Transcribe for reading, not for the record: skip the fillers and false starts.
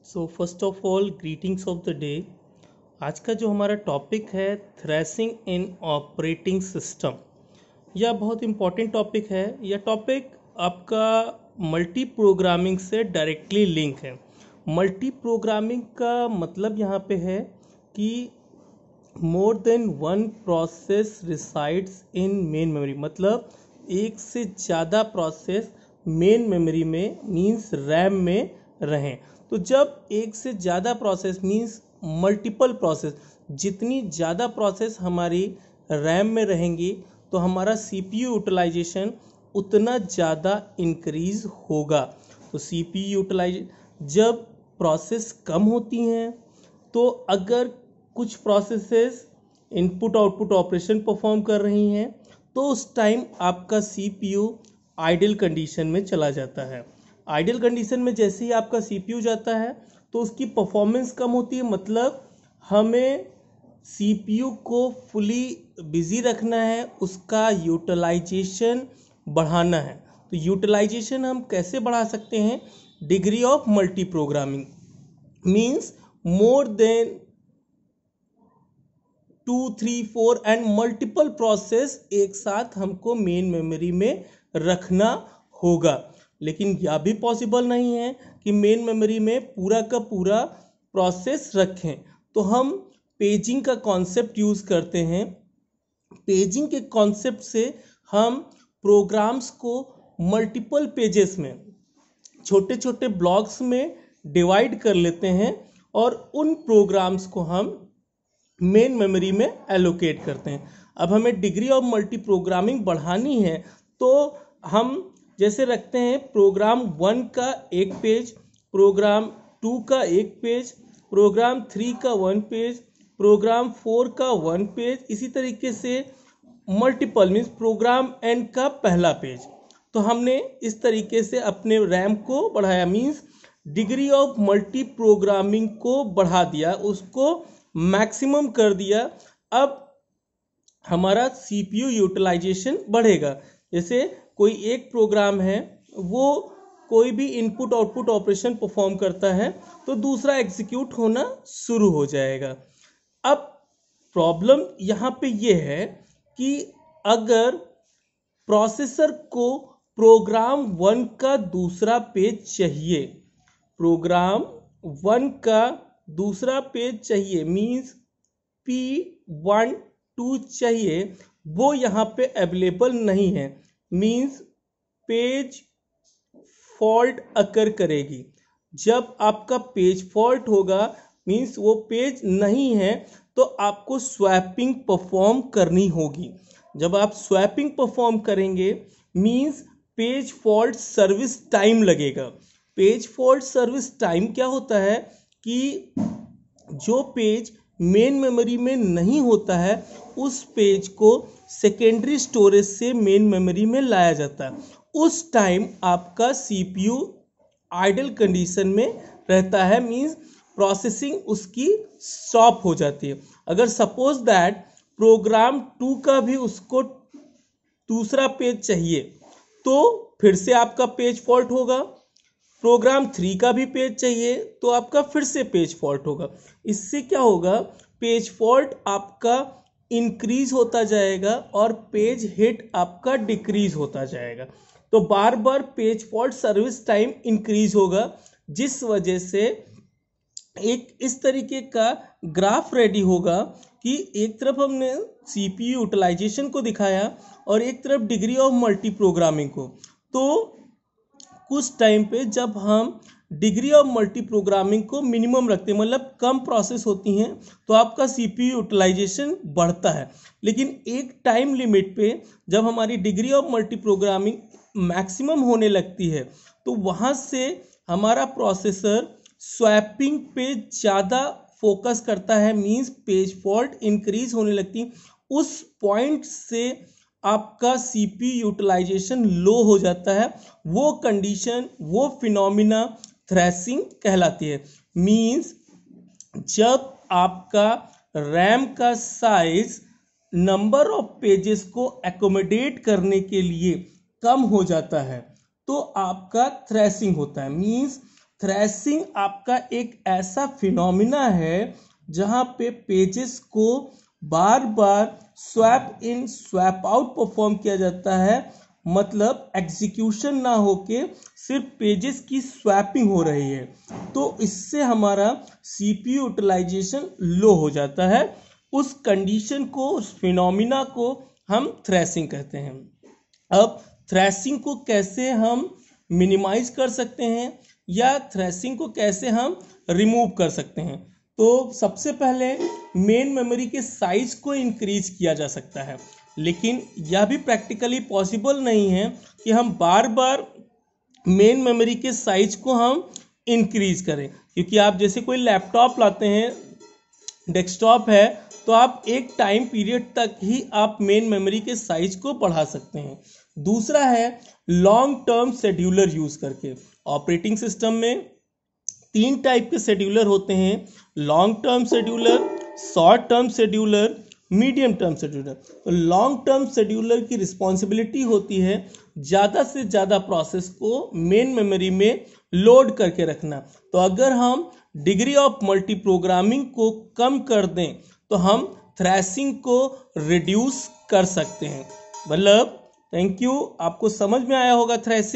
So first of all greetings of the day. आज का जो हमारा टॉपिक है थ्रेसिंग इन ऑपरेटिंग सिस्टम, यह बहुत इम्पॉर्टेंट टॉपिक है। यह टॉपिक आपका मल्टी प्रोग्रामिंग से डायरेक्टली लिंक है। मल्टी प्रोग्रामिंग का मतलब यहाँ पे है कि more than one process resides in main memory, मतलब एक से ज़्यादा प्रोसेस मेन मेमोरी में मीन्स रैम में रहें। तो जब एक से ज़्यादा प्रोसेस मीन्स मल्टीपल प्रोसेस, जितनी ज़्यादा प्रोसेस हमारी रैम में रहेंगी तो हमारा सीपीयू यूटिलाइजेशन उतना ज़्यादा इंक्रीज होगा। तो सीपीयू यूटिलाइज जब प्रोसेस कम होती हैं तो अगर कुछ processes input output operation perform कर रही हैं तो उस टाइम आपका सीपीयू आइडल कंडीशन में चला जाता है। आइडल कंडीशन में जैसे ही आपका सीपीयू जाता है तो उसकी परफॉर्मेंस कम होती है, मतलब हमें सीपीयू को फुली बिजी रखना है, उसका यूटिलाइजेशन बढ़ाना है। तो यूटिलाइजेशन हम कैसे बढ़ा सकते हैं? Degree of multi programming means more than 2, 3, 4 and multiple process एक साथ हमको मेन मेमोरी में रखना होगा। लेकिन यह भी पॉसिबल नहीं है कि मेन मेमोरी में पूरा का पूरा प्रोसेस रखें, तो हम पेजिंग का कॉन्सेप्ट यूज़ करते हैं। पेजिंग के कॉन्सेप्ट से हम प्रोग्राम्स को मल्टीपल पेजेस में छोटे छोटे ब्लॉक्स में डिवाइड कर लेते हैं और उन प्रोग्राम्स को हम मेन मेमोरी में एलोकेट करते हैं। अब हमें डिग्री ऑफ मल्टी प्रोग्रामिंग बढ़ानी है तो हम जैसे रखते हैं प्रोग्राम 1 का एक पेज, प्रोग्राम 2 का एक पेज, प्रोग्राम 3 का 1 पेज, प्रोग्राम 4 का 1 पेज, इसी तरीके से मल्टीपल मीन्स प्रोग्राम एन का पहला पेज। तो हमने इस तरीके से अपने रैम को बढ़ाया, means degree of multi programming को बढ़ा दिया, उसको मैक्सिमम कर दिया। अब हमारा सीपीयू यूटिलाइजेशन बढ़ेगा। जैसे कोई एक प्रोग्राम है, वो कोई भी इनपुट आउटपुट ऑपरेशन परफॉर्म करता है तो दूसरा एग्जीक्यूट होना शुरू हो जाएगा। अब प्रॉब्लम यहाँ पे ये है कि अगर प्रोसेसर को प्रोग्राम 1 का दूसरा पेज चाहिए, प्रोग्राम 1 का दूसरा पेज चाहिए मीन्स P12 चाहिए, वो यहाँ पे अवेलेबल नहीं है, मीन्स पेज फॉल्ट अकर करेगी। जब आपका पेज फॉल्ट होगा मीन्स वो पेज नहीं है तो आपको स्वैपिंग परफॉर्म करनी होगी। जब आप स्वैपिंग परफॉर्म करेंगे means page fault service time लगेगा। पेज फॉल्ट सर्विस टाइम क्या होता है कि जो पेज मेन मेमोरी में नहीं होता है उस पेज को सेकेंडरी स्टोरेज से मेन मेमोरी में लाया जाता है। उस टाइम आपका सीपीयू आइडल कंडीशन में रहता है, मींस प्रोसेसिंग उसकी स्टॉप हो जाती है। अगर सपोज दैट प्रोग्राम 2 का भी उसको दूसरा पेज चाहिए तो फिर से आपका पेज फॉल्ट होगा। प्रोग्राम 3 का भी पेज चाहिए तो आपका फिर से पेज फॉल्ट होगा। इससे क्या होगा, पेज फॉल्ट आपका इंक्रीज होता जाएगा और पेज हिट आपका डिक्रीज होता जाएगा। तो बार बार page fault service time increase होगा, जिस वजह से एक इस तरीके का ग्राफ रेडी होगा कि एक तरफ हमने सीपीयू यूटिलाइजेशन को दिखाया और एक तरफ डिग्री ऑफ मल्टी प्रोग्रामिंग को। तो कुछ टाइम पे जब हम डिग्री ऑफ मल्टी प्रोग्रामिंग को मिनिमम रखते हैं, मतलब कम प्रोसेस होती हैं, तो आपका सीपीयू यूटिलाइजेशन बढ़ता है। लेकिन एक टाइम लिमिट पे जब हमारी degree of multi programming maximum होने लगती है तो वहाँ से हमारा प्रोसेसर स्वैपिंग पे ज़्यादा फोकस करता है, मींस पेज फॉल्ट इंक्रीज होने लगती है। उस पॉइंट से आपका सीपीयू यूटिलाइजेशन लो हो जाता है। वो कंडीशन, वो फिनोमिना थ्रेसिंग कहलाती है। मींस जब आपका रैम का साइज नंबर ऑफ पेजेस को एकोमोडेट करने के लिए कम हो जाता है तो आपका थ्रेसिंग होता है। मींस थ्रैशिंग आपका एक ऐसा फिनोमिना है जहां पे पेजेस को बार बार swap in swap out perform किया जाता है, मतलब एग्जीक्यूशन ना होके सिर्फ पेजेस की स्वैपिंग हो रही है। तो इससे हमारा सीपीयू यूटिलाइजेशन लो हो जाता है। उस कंडीशन को, उस फिनोमिना को हम थ्रैशिंग कहते हैं। अब थ्रैशिंग को कैसे हम मिनिमाइज कर सकते हैं या थ्रैशिंग को कैसे हम रिमूव कर सकते हैं? तो सबसे पहले मेन मेमोरी के साइज को इंक्रीज किया जा सकता है, लेकिन यह भी प्रैक्टिकली पॉसिबल नहीं है कि हम बार बार मेन मेमोरी के साइज को हम इंक्रीज करें, क्योंकि आप जैसे कोई लैपटॉप लाते हैं, डेस्कटॉप है, तो आप एक टाइम पीरियड तक ही आप मेन मेमोरी के साइज को बढ़ा सकते हैं। दूसरा है लॉन्ग टर्म शेड्यूलर यूज करके। ऑपरेटिंग सिस्टम में 3 टाइप के शेड्यूलर होते हैं: long term scheduler, short term scheduler, medium term scheduler. तो लॉन्ग टर्म शेड्यूलर की रिस्पॉन्सिबिलिटी होती है ज़्यादा से ज़्यादा प्रोसेस को मेन मेमोरी में लोड करके रखना। तो अगर हम डिग्री ऑफ मल्टी प्रोग्रामिंग को कम कर दें तो हम थ्रैशिंग को रिड्यूस कर सकते हैं। मतलब थैंक यू, आपको समझ में आया होगा थ्रैशिंग।